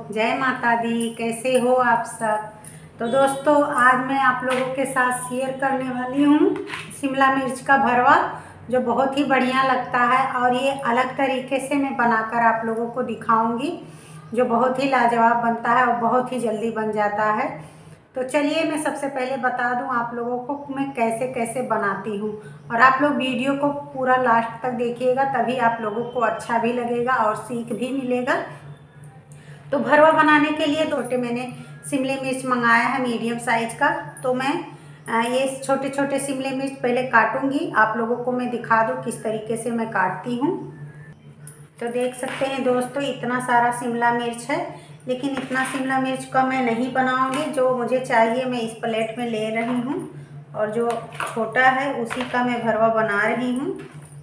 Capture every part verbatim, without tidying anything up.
जय माता दी। कैसे हो आप सब। तो दोस्तों आज मैं आप लोगों के साथ शेयर करने वाली हूँ शिमला मिर्च का भरवा, जो बहुत ही बढ़िया लगता है और ये अलग तरीके से मैं बनाकर आप लोगों को दिखाऊंगी, जो बहुत ही लाजवाब बनता है और बहुत ही जल्दी बन जाता है। तो चलिए मैं सबसे पहले बता दूं आप लोगों को मैं कैसे कैसे बनाती हूं, और आप लोग वीडियो को पूरा लास्ट तक देखिएगा, तभी आप लोगों को अच्छा भी लगेगा और सीख भी मिलेगा। तो भरवा बनाने के लिए छोटे मैंने शिमला मिर्च मंगाया है मीडियम साइज का। तो मैं ये छोटे छोटे शिमला मिर्च पहले काटूंगी, आप लोगों को मैं दिखा दूं किस तरीके से मैं काटती हूँ। तो देख सकते हैं दोस्तों इतना सारा शिमला मिर्च है, लेकिन इतना शिमला मिर्च का मैं नहीं बनाऊंगी। जो मुझे चाहिए मैं इस प्लेट में ले रही हूँ, और जो छोटा है उसी का मैं भरवा बना रही हूँ।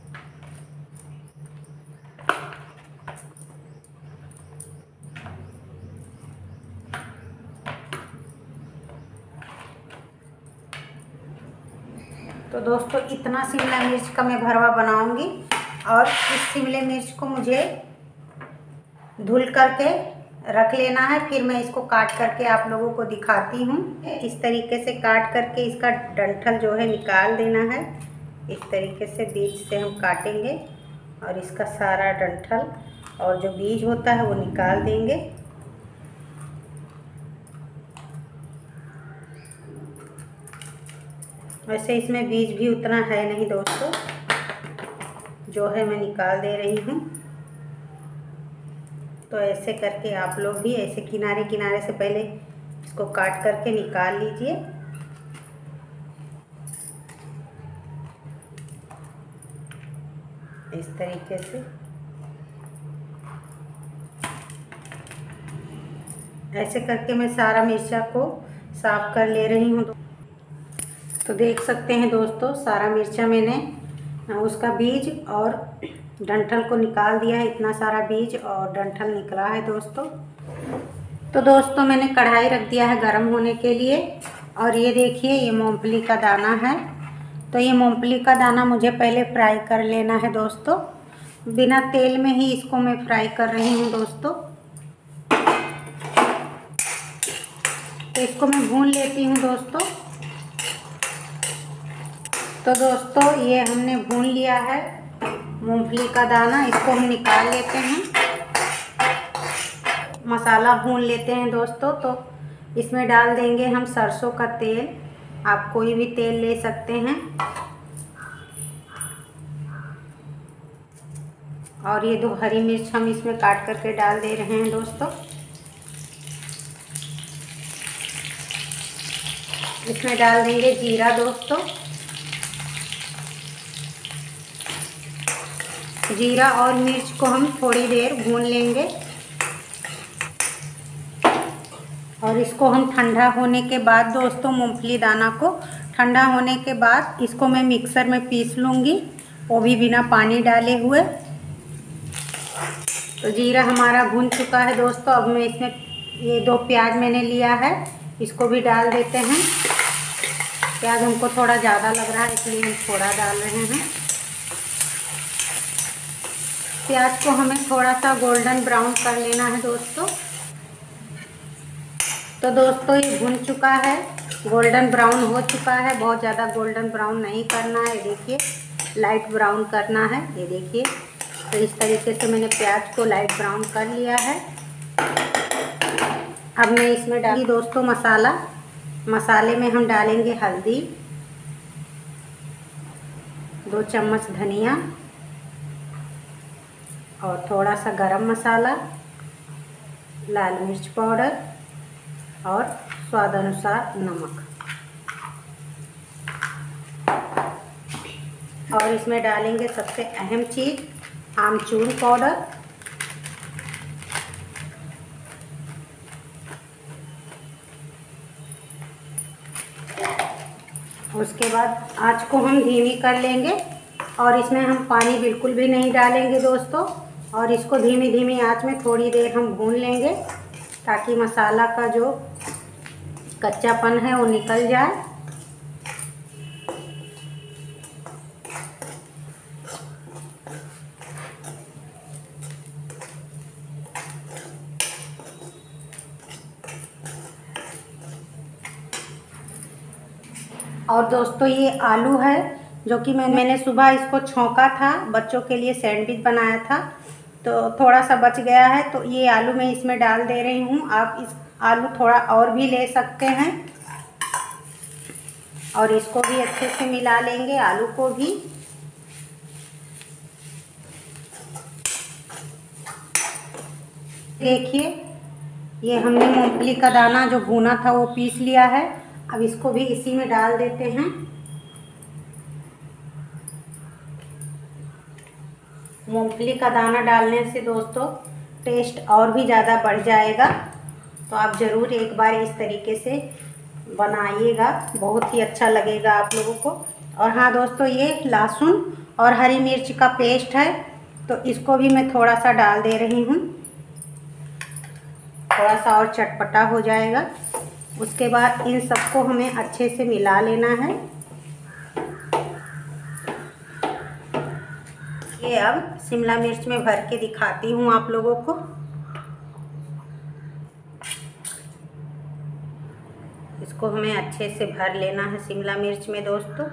तो दोस्तों इतना शिमला मिर्च का मैं भरवा बनाऊंगी, और इस शिमला मिर्च को मुझे धुल करके रख लेना है। फिर मैं इसको काट करके आप लोगों को दिखाती हूँ। इस तरीके से काट करके इसका डंठल जो है निकाल देना है। इस तरीके से बीज से हम काटेंगे और इसका सारा डंठल और जो बीज होता है वो निकाल देंगे। वैसे इसमें बीज भी उतना है नहीं दोस्तों, जो है मैं निकाल दे रही हूँ। तो ऐसे करके आप लोग भी ऐसे किनारे किनारे से पहले इसको काट करके निकाल लीजिए। इस तरीके से ऐसे करके मैं सारा मिर्चा को साफ कर ले रही हूँ। तो देख सकते हैं दोस्तों सारा मिर्चा मैंने उसका बीज और डंठल को निकाल दिया है। इतना सारा बीज और डंठल निकला है दोस्तों। तो दोस्तों मैंने कढ़ाई रख दिया है गरम होने के लिए, और ये देखिए ये मूंगफली का दाना है। तो ये मूंगफली का दाना मुझे पहले फ्राई कर लेना है दोस्तों। बिना तेल में ही इसको मैं फ्राई कर रही हूँ दोस्तों। तो इसको मैं भून लेती हूँ दोस्तों। तो दोस्तों ये हमने भून लिया है मूंगफली का दाना, इसको हम निकाल लेते हैं। मसाला भून लेते हैं दोस्तों। तो इसमें डाल देंगे हम सरसों का तेल, आप कोई भी तेल ले सकते हैं। और ये दो हरी मिर्च हम इसमें काट करके डाल दे रहे हैं दोस्तों। इसमें डाल देंगे जीरा दोस्तों। जीरा और मिर्च को हम थोड़ी देर भून लेंगे, और इसको हम ठंडा होने के बाद दोस्तों मूंगफली दाना को ठंडा होने के बाद इसको मैं मिक्सर में पीस लूँगी, वो भी बिना पानी डाले हुए। तो जीरा हमारा भून चुका है दोस्तों। अब मैं इसमें ये दो प्याज मैंने लिया है, इसको भी डाल देते हैं। प्याज हमको थोड़ा ज़्यादा लग रहा है इसलिए हम थोड़ा डाल रहे हैं। प्याज को हमें थोड़ा सा गोल्डन ब्राउन कर लेना है दोस्तों। तो दोस्तों ये भुन चुका है, गोल्डन ब्राउन हो चुका है। बहुत ज़्यादा गोल्डन ब्राउन नहीं करना है, देखिए लाइट ब्राउन करना है। ये देखिए तो इस तरीके से मैंने प्याज को लाइट ब्राउन कर लिया है। अब मैं इसमें डाली दोस्तों मसाला। मसाले में हम डालेंगे हल्दी, दो चम्मच धनिया, और थोड़ा सा गरम मसाला, लाल मिर्च पाउडर और स्वाद अनुसार नमक। और इसमें डालेंगे सबसे अहम चीज़ आमचूर पाउडर। उसके बाद आँच को हम धीमी कर लेंगे, और इसमें हम पानी बिल्कुल भी नहीं डालेंगे दोस्तों। और इसको धीमी धीमी आँच में थोड़ी देर हम भून लेंगे, ताकि मसाला का जो कच्चापन है वो निकल जाए। और दोस्तों ये आलू है जो कि मैंने मैंने सुबह इसको छौंका था, बच्चों के लिए सैंडविच बनाया था, तो थोड़ा सा बच गया है, तो ये आलू मैं इसमें डाल दे रही हूँ। आप इस आलू थोड़ा और भी ले सकते हैं और इसको भी अच्छे से मिला लेंगे, आलू को भी। देखिए ये हमने मूंगफली का दाना जो भुना था वो पीस लिया है। अब इसको भी इसी में डाल देते हैं। मूंगफली का दाना डालने से दोस्तों टेस्ट और भी ज़्यादा बढ़ जाएगा, तो आप ज़रूर एक बार इस तरीके से बनाइएगा, बहुत ही अच्छा लगेगा आप लोगों को। और हाँ दोस्तों, ये लहसुन और हरी मिर्च का पेस्ट है, तो इसको भी मैं थोड़ा सा डाल दे रही हूँ, थोड़ा सा और चटपटा हो जाएगा। उसके बाद इन सबको हमें अच्छे से मिला लेना है। ये अब शिमला मिर्च में भर के दिखाती हूँ आप लोगों को। इसको हमें अच्छे से भर लेना है शिमला मिर्च में दोस्तों।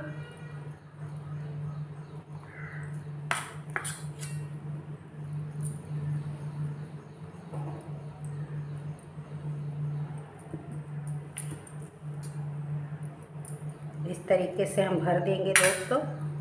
इस तरीके से हम भर देंगे दोस्तों।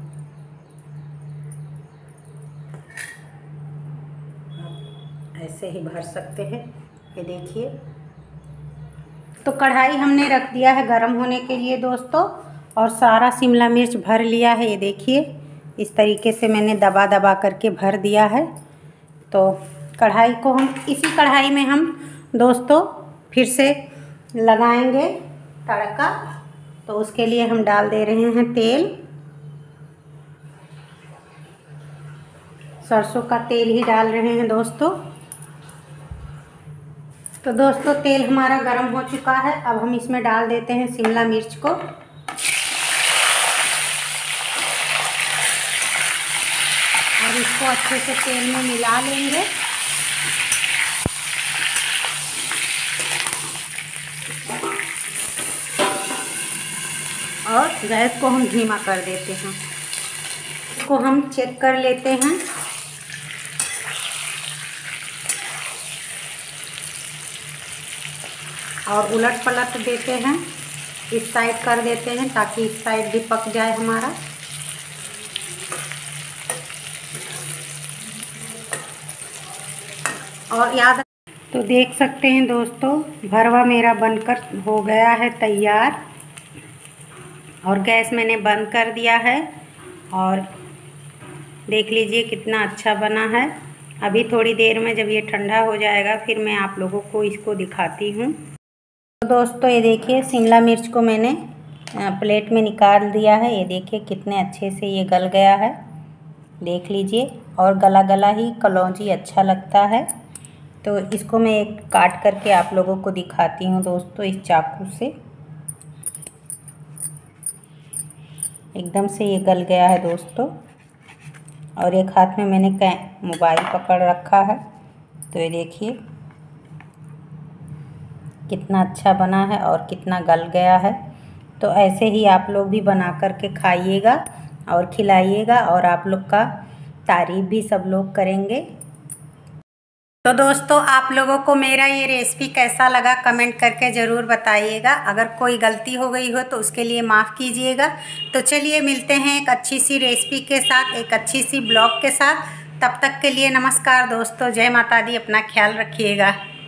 ऐसे ही भर सकते हैं। ये देखिए, तो कढ़ाई हमने रख दिया है गरम होने के लिए दोस्तों, और सारा शिमला मिर्च भर लिया है। ये देखिए, इस तरीके से मैंने दबा दबा करके भर दिया है। तो कढ़ाई को हम इसी कढ़ाई में हम दोस्तों फिर से लगाएंगे तड़का। तो उसके लिए हम डाल दे रहे हैं तेल। सरसों का तेल ही डाल रहे हैं दोस्तों। तो दोस्तों तेल हमारा गरम हो चुका है। अब हम इसमें डाल देते हैं शिमला मिर्च को, और इसको अच्छे से तेल में मिला लेंगे। और गैस को हम धीमा कर देते हैं। इसको हम चेक कर लेते हैं। और उलट पलट देते हैं, इस साइड कर देते हैं ताकि इस साइड भी पक जाए हमारा। और याद तो देख सकते हैं दोस्तों, भरवा मेरा बनकर हो गया है तैयार। और गैस मैंने बंद कर दिया है, और देख लीजिए कितना अच्छा बना है। अभी थोड़ी देर में जब ये ठंडा हो जाएगा फिर मैं आप लोगों को इसको दिखाती हूँ। तो दोस्तों ये देखिए, शिमला मिर्च को मैंने प्लेट में निकाल दिया है। ये देखिए कितने अच्छे से ये गल गया है, देख लीजिए। और गला गला ही कलौंजी अच्छा लगता है। तो इसको मैं एक काट करके आप लोगों को दिखाती हूँ दोस्तों, इस चाकू से। एकदम से ये गल गया है दोस्तों। और एक हाथ में मैंने मोबाइल पकड़ रखा है, तो ये देखिए कितना अच्छा बना है और कितना गल गया है। तो ऐसे ही आप लोग भी बना करके खाइएगा और खिलाइएगा, और आप लोग का तारीफ़ भी सब लोग करेंगे। तो दोस्तों आप लोगों को मेरा ये रेसिपी कैसा लगा कमेंट करके ज़रूर बताइएगा। अगर कोई गलती हो गई हो तो उसके लिए माफ़ कीजिएगा। तो चलिए मिलते हैं एक अच्छी सी रेसिपी के साथ, एक अच्छी सी ब्लॉग के साथ। तब तक के लिए नमस्कार दोस्तों, जय माता दी, अपना ख्याल रखिएगा।